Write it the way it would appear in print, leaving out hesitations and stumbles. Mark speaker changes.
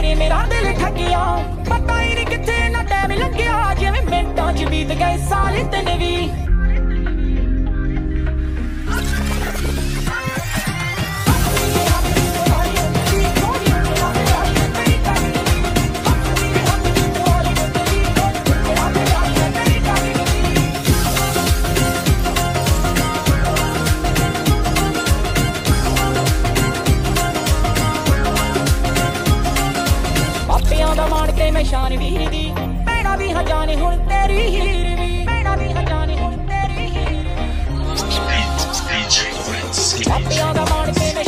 Speaker 1: के मेरा दिल ठगिया पता ही नहीं किथे ना टाइम लंघिया जिवें मिंटां च बीत गए साल इतने भी मैं शान वीर दी भैणा भी हजाने हुण तेरी हीर वी भैणा भी हजाने हुण तेरी हीर वी पापियां दा मान के मैं